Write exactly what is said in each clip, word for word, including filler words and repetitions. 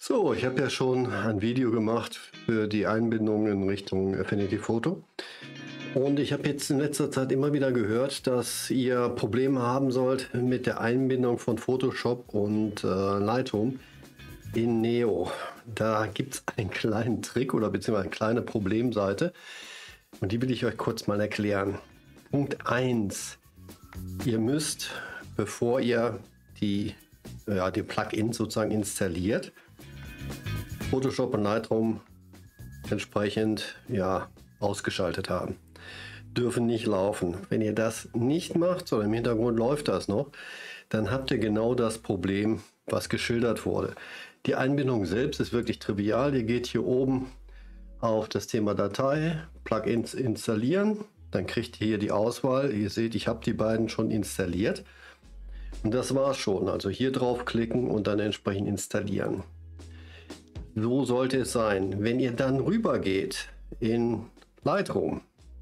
So, ich habe ja schon ein Video gemacht für die Einbindung in Richtung Affinity Photo. Und ich habe jetzt in letzter Zeit immer wieder gehört, dass ihr Probleme haben sollt mit der Einbindung von Photoshop und äh, Lightroom in Neo. Da gibt es einen kleinen Trick oder beziehungsweise eine kleine Problemseite. Und die will ich euch kurz mal erklären. Punkt eins. Ihr müsst, bevor ihr die, ja, die Plugins sozusagen installiert, Photoshop und Lightroom entsprechend ja, ausgeschaltet haben. Dürfen nicht laufen. Wenn ihr das nicht macht, sondern im Hintergrund läuft das noch, dann habt ihr genau das Problem, was geschildert wurde. Die Einbindung selbst ist wirklich trivial. Ihr geht hier oben auf das Thema Datei, Plugins installieren. Dann kriegt ihr hier die Auswahl. Ihr seht, ich habe die beiden schon installiert. Und das war's schon. Also hier draufklicken und dann entsprechend installieren. So sollte es sein. Wenn ihr dann rüber geht in Lightroom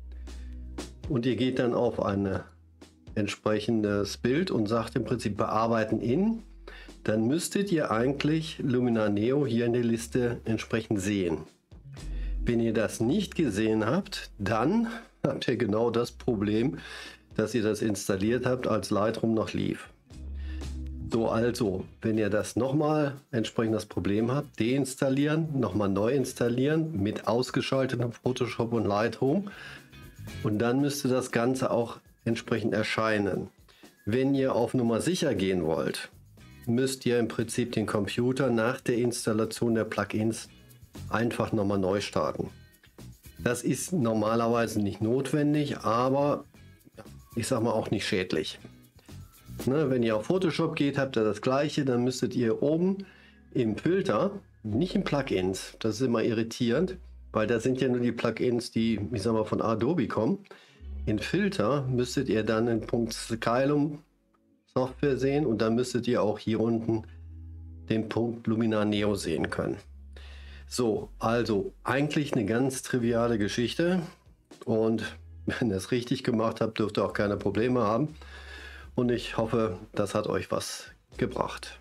und ihr geht dann auf ein entsprechendes Bild und sagt im Prinzip bearbeiten in, dann müsstet ihr eigentlich Luminar Neo hier in der Liste entsprechend sehen. Wenn ihr das nicht gesehen habt, dann habt ihr genau das Problem, dass ihr das installiert habt, als Lightroom noch lief. So, also, wenn ihr das nochmal entsprechend das Problem habt, deinstallieren, nochmal neu installieren mit ausgeschaltetem Photoshop und Lightroom und dann müsste das Ganze auch entsprechend erscheinen. Wenn ihr auf Nummer sicher gehen wollt, müsst ihr im Prinzip den Computer nach der Installation der Plugins einfach nochmal neu starten. Das ist normalerweise nicht notwendig, aber ich sag mal auch nicht schädlich. Ne, wenn ihr auf Photoshop geht, habt ihr das gleiche, dann müsstet ihr oben im Filter, nicht in Plugins, das ist immer irritierend, weil da sind ja nur die Plugins, die, ich sag mal, von Adobe kommen. In Filter müsstet ihr dann den Punkt Skylum Software sehen und dann müsstet ihr auch hier unten den Punkt Luminar Neo sehen können. So, also eigentlich eine ganz triviale Geschichte und wenn ihr es richtig gemacht habt, dürft ihr auch keine Probleme haben. Und ich hoffe, das hat euch was gebracht.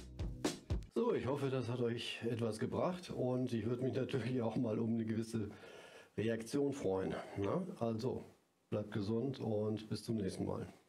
So, ich hoffe, das hat euch etwas gebracht und ich würde mich natürlich auch mal um eine gewisse Reaktion freuen. Na? Also, bleibt gesund und bis zum nächsten Mal.